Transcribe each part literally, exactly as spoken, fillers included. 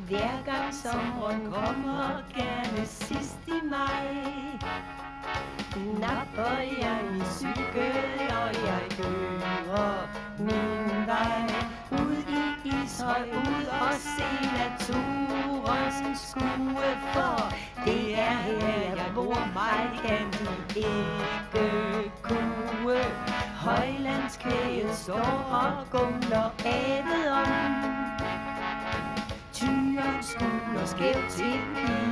Hver gang sommeren kommer, gerne sidst i maj, napper jeg min cykel, og jeg kører min vej ud i Ishøj, ud og se naturen skue, for det er her jeg bor, mig kan du ikke kue. Højlandskvæget står og gumler ædet om, tyren skuler skævt til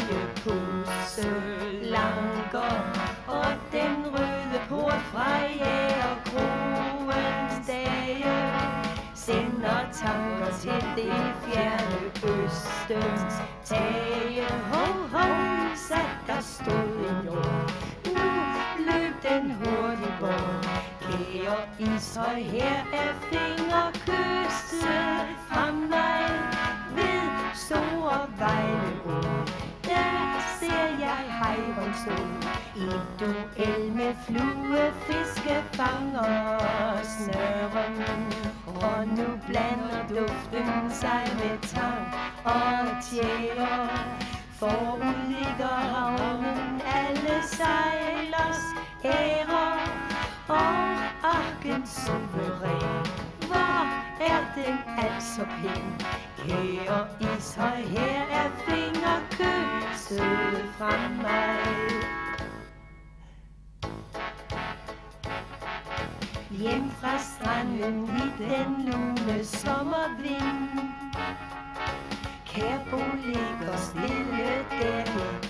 pigepusselanker, og den røde port fra Jægerkroens dage sender tanker til det fjerne østens tage. Ho, ho, sat der stod en jord, nu løb den hurtigt bort. Kære Ishøj, her er fingerkysset fra mig ved Store Vejleå. Der ser jeg hejren stå i duel med fluefiskefanger snøren, og nu blander duften sig med tang og tjære. Forud ligger havnen alle sejlers ære, og arken suveræn, hvor er den altså pæn. Kære Ishøj, her er fingerkysset fra mig. Hjem fra stranden i den lune sommervind, Kærbo ligger stille der i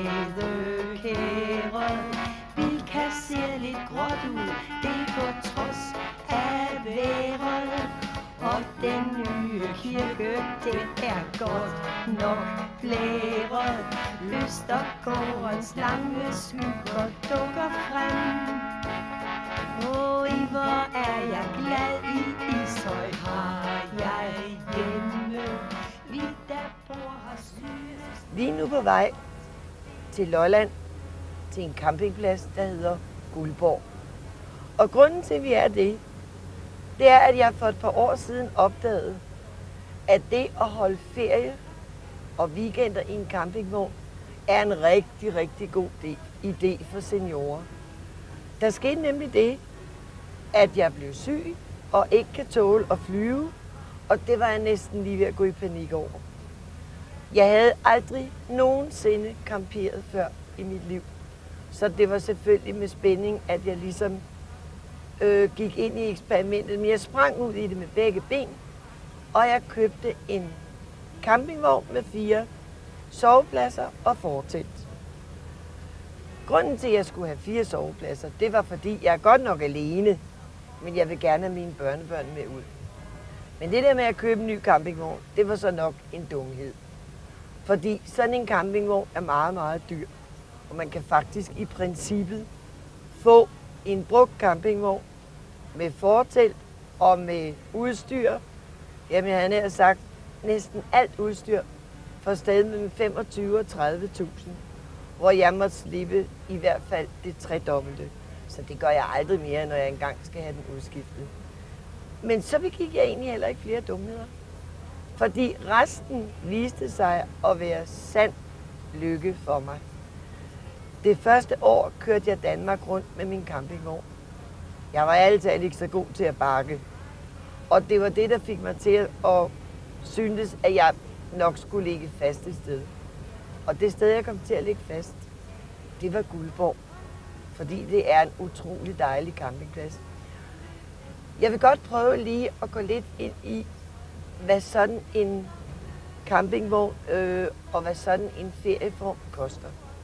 gadekæret. Bilka ser lidt gråt ud, det på trods af vejret. Og den nye kirke, det er godt nok blæret. Østergårdens lange skygger dukker frem. Åh, i hvor er jeg glad, i Ishøj har jeg hjemme. Vi der bor har sygt. Vi er nu på vej til Lolland, til en campingplads, der hedder Guldborg. Og grunden til, at vi er det, det er, at jeg for et par år siden opdagede, at det at holde ferie og weekender i en campingvogn er en rigtig, rigtig god idé for seniorer. Der skete nemlig det, at jeg blev syg og ikke kan tåle at flyve, og det var jeg næsten lige ved at gå i panik over. Jeg havde aldrig nogensinde camperet før i mit liv, så det var selvfølgelig med spænding, at jeg ligesom øh, gik ind i eksperimentet. Men jeg sprang ud i det med begge ben, og jeg købte en campingvogn med fire sovepladser og fortelt. Grunden til, at jeg skulle have fire sovepladser, det var fordi, jeg er godt nok alene, men jeg vil gerne have mine børnebørn med ud. Men det der med at købe en ny campingvogn, det var så nok en dumhed. Fordi sådan en campingvogn er meget, meget dyr. Og man kan faktisk i princippet få en brugt campingvogn med fortelt og med udstyr. Jamen han har sagt næsten alt udstyr for stadig med femogtyve og tredive tusind. Hvor jeg måtte slippe i hvert fald det tredobbelte. Så det gør jeg aldrig mere, når jeg engang skal have den udskiftet. Men så begik jeg egentlig heller ikke flere dumheder. Fordi resten viste sig at være sand lykke for mig. Det første år kørte jeg Danmark rundt med min campingvogn. Jeg var altid ikke så god til at bakke. Og det var det, der fik mig til at synes, at jeg nok skulle ligge fast et sted. Og det sted, jeg kom til at ligge fast, det var Guldborg. Fordi det er en utrolig dejlig campingplads. Jeg vil godt prøve lige at gå lidt ind i, hvad sådan en campingvogn øh, og hvad sådan en ferieform koster.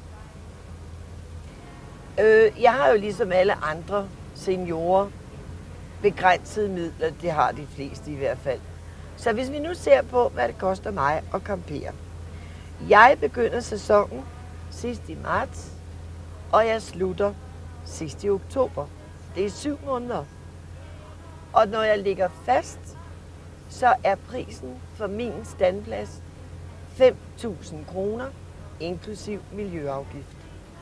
Øh, jeg har jo ligesom alle andre seniorer begrænsede midler, det har de fleste i hvert fald. Så hvis vi nu ser på, hvad det koster mig at campere. Jeg begynder sæsonen sidst i marts, og jeg slutter sidst i oktober. Det er syv måneder. Og når jeg ligger fast, så er prisen for min standplads fem tusind kroner, inklusiv miljøafgift.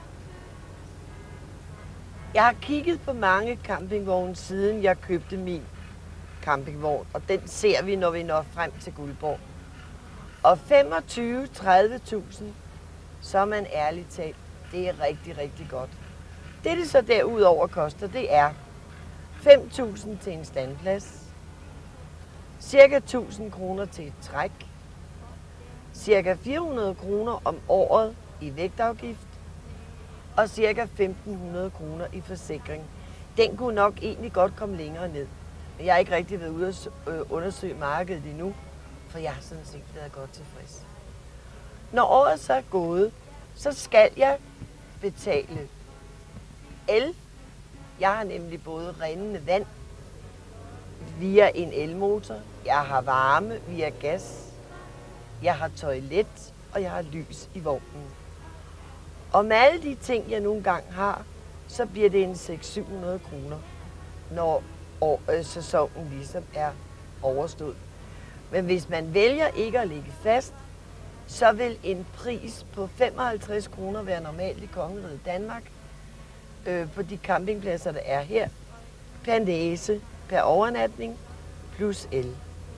Jeg har kigget på mange campingvogne, siden jeg købte min campingvogn, og den ser vi, når vi når frem til Guldborg. Og femogtyve til tredive tusind, så er man ærligt talt, det er rigtig, rigtig godt. Det, det så derudover koster, det er fem tusind til en standplads, cirka tusind kroner til et træk, cirka fire hundrede kroner om året i vægtafgift og cirka femten hundrede kroner i forsikring. Den kunne nok egentlig godt komme længere ned, men jeg har ikke rigtig været ude at undersøge markedet endnu, for jeg har sådan set været godt tilfreds. Når året så er gået, så skal jeg betale el. Jeg har nemlig både rindende vand via en elmotor, jeg har varme via gas, jeg har toilet, og jeg har lys i vognen. Og med alle de ting, jeg nogle gange har, så bliver det en seks til syv hundrede kroner, når år, øh, sæsonen ligesom er overstået. Men hvis man vælger ikke at ligge fast, så vil en pris på femoghalvtreds kroner være normalt i Kongeriget Danmark øh, på de campingpladser, der er her, per næse, per overnatning, plus el.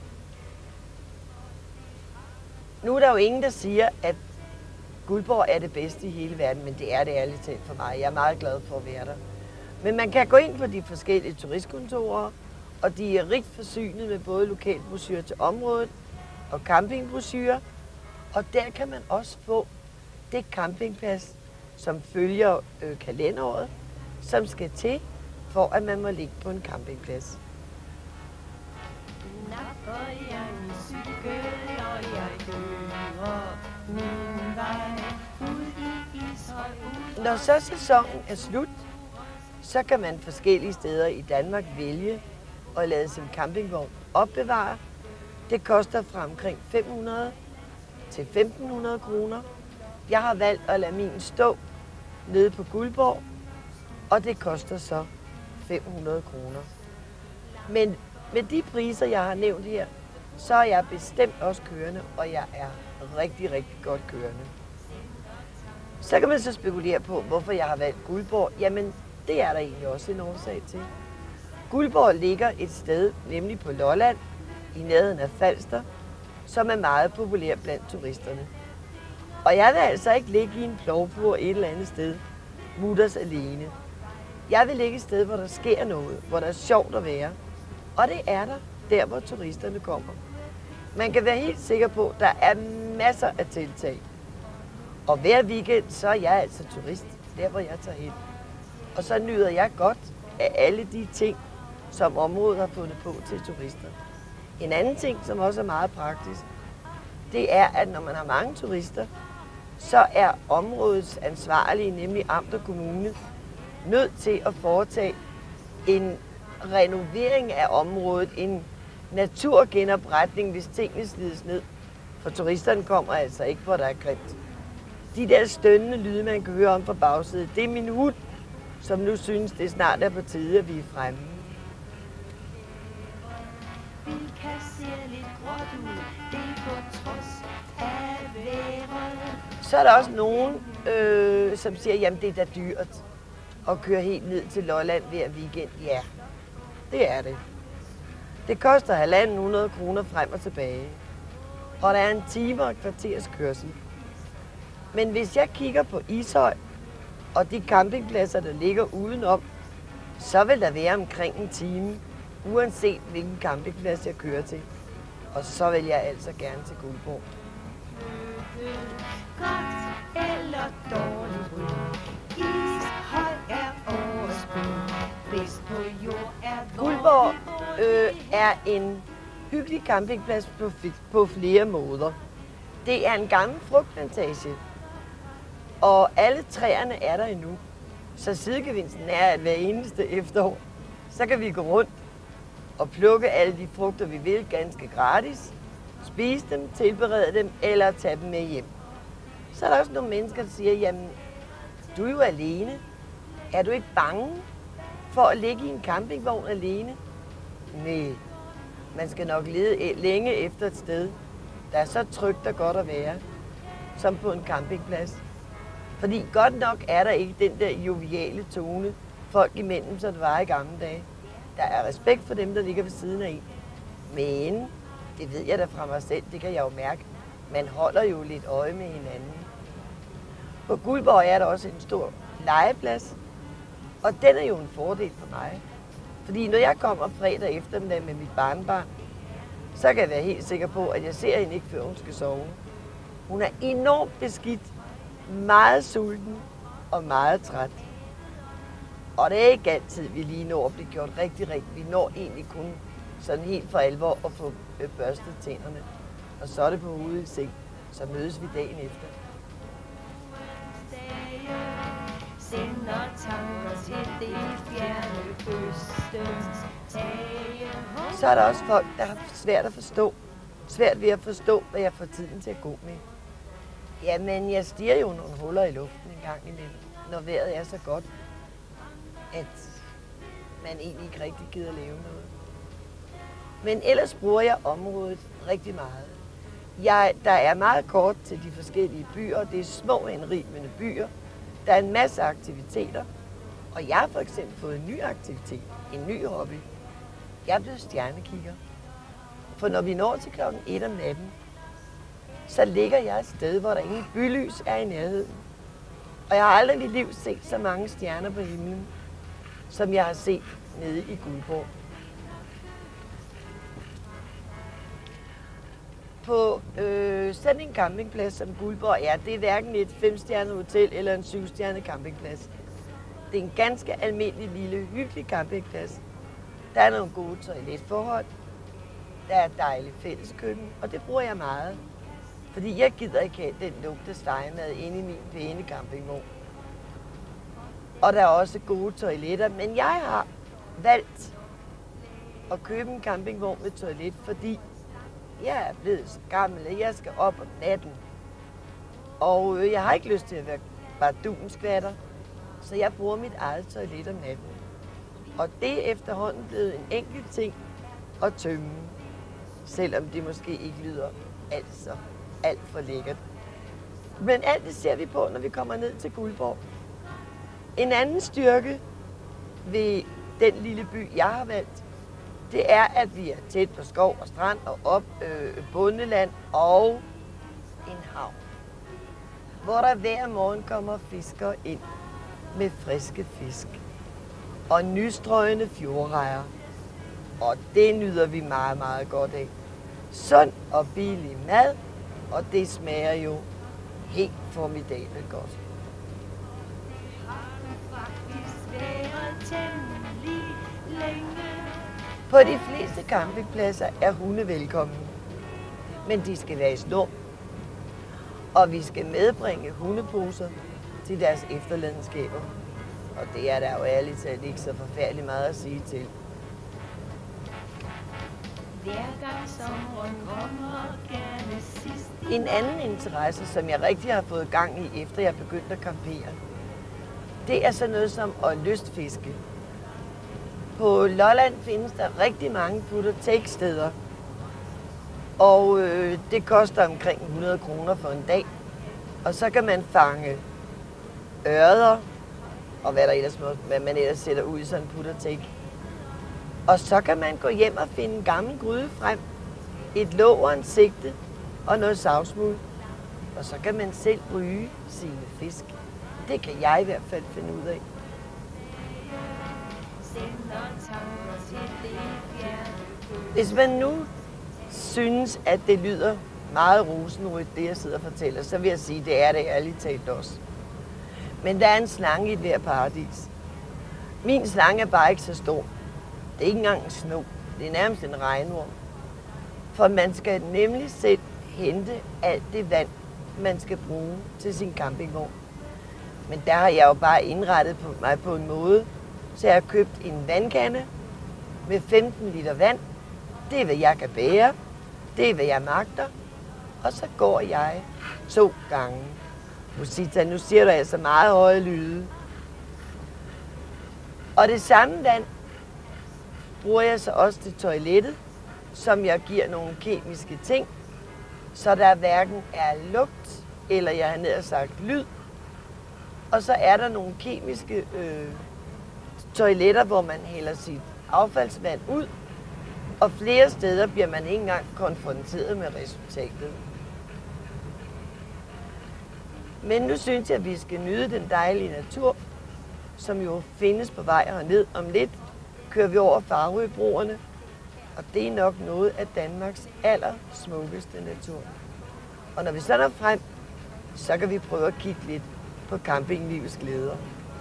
Nu er der jo ingen, der siger, at Guldborg er det bedste i hele verden, men det er det ærligt talt for mig. Jeg er meget glad for at være der. Men man kan gå ind på de forskellige turistkontorer, og de er rigt forsynet med både lokalbrochurer til området og campingbrochurer. Og der kan man også få det campingplads, som følger øh, kalenderåret, som skal til, for at man må ligge på en campingplads. Når så sæsonen er slut, så kan man forskellige steder i Danmark vælge at lade sin campingvogn opbevare. Det koster fra omkring fem hundrede til femten hundrede kroner. Jeg har valgt at lade min stå nede på Guldborg, og det koster så fem hundrede kroner. Men med de priser, jeg har nævnt her, så er jeg bestemt også kørende, og jeg er rigtig, rigtig godt kørende. Så kan man så spekulere på, hvorfor jeg har valgt Guldborg. Jamen, det er der egentlig også en årsag til. Guldborg ligger et sted, nemlig på Lolland, i nærheden af Falster, som er meget populær blandt turisterne. Og jeg vil altså ikke ligge i en plovbur et eller andet sted, mutters alene. Jeg vil ligge et sted, hvor der sker noget, hvor der er sjovt at være. Og det er der, der hvor turisterne kommer. Man kan være helt sikker på, at der er masser af tiltag. Og hver weekend, så er jeg altså turist, der hvor jeg tager hen. Og så nyder jeg godt af alle de ting, som området har fundet på til turister. En anden ting, som også er meget praktisk, det er, at når man har mange turister, så er områdets ansvarlige, nemlig amt og kommune, nødt til at foretage en renovering af området, en naturgenopretning, hvis tingene slides ned. For turisterne kommer altså ikke, hvor der er grimt. De der stønnende lyde, man kan høre om fra bagsædet, det er min hund, som nu synes, det snart er på tide, at vi er fremme. Så er der også nogen, øh, som siger, jamen det er da dyrt at køre helt ned til Lolland hver weekend. Ja, det er det. Det koster halvanden hundrede kroner frem og tilbage. Og der er en time og et kvarters kørsel. Men hvis jeg kigger på Ishøj og de campingpladser, der ligger udenom, så vil der være omkring en time, uanset hvilken campingplads jeg kører til. Og så vil jeg altså gerne til Guldborg. Godt eller dårligt ryg. Ishøj er årets by. Bedst på jord er Guldborg øh, er en hyggelig campingplads på, på flere måder. Det er en gammel frugtplantage, og alle træerne er der endnu. Så sidegevinsten er, at hver eneste efterår, så kan vi gå rundt og plukke alle de frugter, vi vil, ganske gratis. Spise dem, tilberede dem eller tage dem med hjem. Så er der også nogle mennesker, der siger, jamen, du er jo alene. Er du ikke bange for at ligge i en campingvogn alene? Nej, man skal nok lede længe efter et sted, der er så trygt og godt at være, som på en campingplads. Fordi godt nok er der ikke den der joviale tone folk imellem, så det var i gamle dage. Der er respekt for dem, der ligger ved siden af en. Men, det ved jeg da fra mig selv, det kan jeg jo mærke, man holder jo lidt øje med hinanden. På Guldborg er der også en stor legeplads, og den er jo en fordel for mig. Fordi når jeg kommer fredag eftermiddag med mit barnebarn, så kan jeg være helt sikker på, at jeg ser hende ikke, før hun skal sove. Hun er enormt beskidt, meget sulten og meget træt. Og det er ikke altid, vi lige når at blive gjort rigtig, rigtig. Vi når egentlig kun sådan helt for alvor at få børstet tænderne. Og så er det på hovedet i seng. Så mødes vi dagen efter. Så er der også folk, der har svært at forstå. Svært ved at forstå, hvad jeg får tiden til at gå med. Jamen, jeg stiger jo nogle huller i luften en gang imellem, når vejret er så godt, at man egentlig ikke rigtig gider lave noget. Men ellers bruger jeg området rigtig meget. Jeg, der er meget kort til de forskellige byer. Det er små henrivende byer. Der er en masse aktiviteter. Og jeg har for eksempel fået en ny aktivitet, en ny hobby. Jeg er blevet stjernekigger. For når vi når til klokken et om natten, så ligger jeg et sted, hvor der ingen bylys er i nærheden. Og jeg har aldrig i mit liv set så mange stjerner på himlen, som jeg har set nede i Guldborg. På øh, sådan en campingplads som Guldborg er, det er hverken et femstjernet hotel eller en syvstjernet campingplads. Det er en ganske almindelig, lille, hyggelig campingplads. Der er nogle gode toiletforhold. Der er et dejligt fælleskøkken, og det bruger jeg meget. Fordi jeg gider ikke have den lugt af stegemad inde i min pæne campingvogn. Og der er også gode toiletter, men jeg har valgt at købe en campingvogn med toilet, fordi jeg er blevet så gammel, at jeg skal op om natten. Og jeg har ikke lyst til at være bardunskvatter, så jeg bruger mit eget toilet om natten. Og det er efterhånden blevet en enkelt ting at tømme, selvom det måske ikke lyder altså alt for lækkert. Men alt det ser vi på, når vi kommer ned til Guldborg. En anden styrke ved den lille by, jeg har valgt, det er, at vi er tæt på skov og strand og op øh, bundeland og en havn, hvor der hver morgen kommer fiskere ind med friske fisk og nystrøgne fjordrejer. Og det nyder vi meget, meget godt af. Sund og billig mad, og det smager jo helt formidabelt godt. På de fleste campingpladser er hunde velkommen, men de skal være i snor. Og vi skal medbringe hundeposer til deres efterladenskaber. Og det er der jo ærligt talt ikke så forfærdeligt meget at sige til. En anden interesse, som jeg rigtig har fået gang i, efter jeg begyndte at campere, det er sådan noget som at lystfiske. På Lolland findes der rigtig mange put-and-take-steder, og øh, det koster omkring hundrede kroner for en dag. Og så kan man fange ørder, og hvad, der ellers må, hvad man ellers sætter ud i sådan en put-and-take. Og så kan man gå hjem og finde en gammel gryde frem, et låg og en sigte og noget savsmuld. Og så kan man selv ryge sine fisk. Det kan jeg i hvert fald finde ud af. Hvis man nu synes, at det lyder meget rosenrødt, det jeg sidder og fortæller, så vil jeg sige, at det er det ærligt talt også. Men der er en slange i et hver paradis. Min slange er bare ikke så stor. Det er ikke engang en sno. Det er nærmest en regnorm. For man skal nemlig selv hente alt det vand, man skal bruge til sin campingvogn. Men der har jeg jo bare indrettet på mig på en måde, så jeg har købt en vandkande med femten liter vand. Det er, hvad jeg kan bære. Det er, hvad jeg magter. Og så går jeg to gange. Musita, nu siger du altså meget høje lyde. Og det samme vand bruger jeg så også til toilettet, som jeg giver nogle kemiske ting, så der hverken er lugt, eller jeg har ned sagt lyd. Og så er der nogle kemiske øh, toiletter, hvor man hælder sit affaldsvand ud, og flere steder bliver man ikke engang konfronteret med resultatet. Men nu synes jeg, at vi skal nyde den dejlige natur, som jo findes på vej herned. Om lidt kører vi over Farøbroerne, og det er nok noget af Danmarks allersmukkeste natur. Og når vi så når frem, så kan vi prøve at kigge lidt på campinglivets glæder.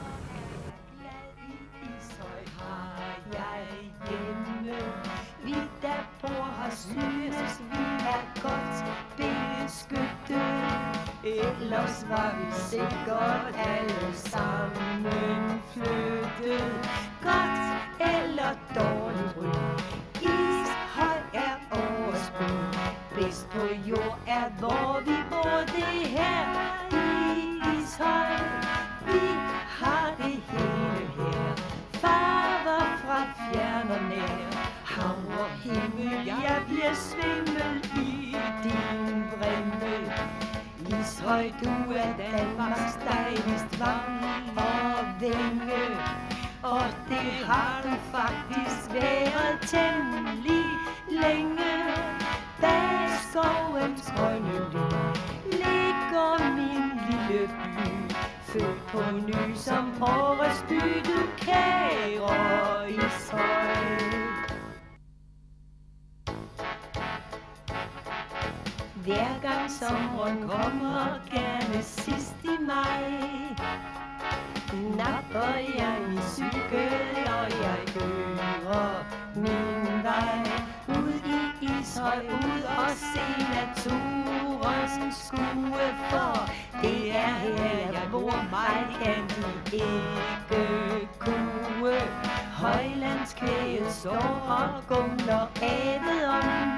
Vi der bor her synes, vi er godt beskyttet. Ellers var vi sikkert alle sammen flyttet. Godt eller dårligt ry, Ishøj er vores by. Bedst på jord er, hvor vi bor, det her i Ishøj. Vi har det hele her, farver fra fjern og nær. Hav og himmel, jeg bliver svimmel i din brimle. Ishøj, du er Danmarks dejligst vang og vænge. Og det har du faktisk været temmelig længe. Bag skovens grønne ly ligger min lille by, født på ny som årets by, du kære Ishøj. Hver gang sommeren kommer, gerne sidst i maj, napper jeg min cykel, og jeg kører min vej ud i Ishøj, ud og se naturen skue, for det er her jeg bor, mig kan de ikke kue. Højlandskvæget står og gumler avet om,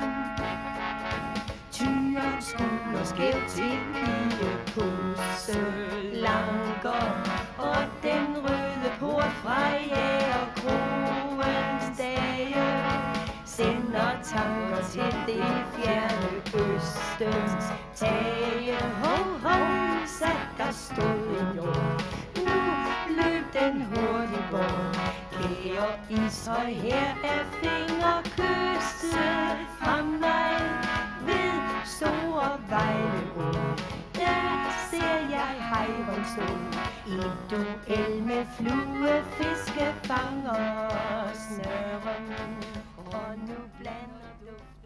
tyren skuler skævt til pigepusse lanker, og den røde port fra Jægerkroens dage sender tanker til det fjerne østens tage. Ho, ho, sat der stod en jord, nu løb den hurtigt bort. Kære Ishøj, her er fingerkysset fra mig ved store Vejleå. Der ser jeg hejren stå i duel med fluefiskefanger snøren, og nu blander du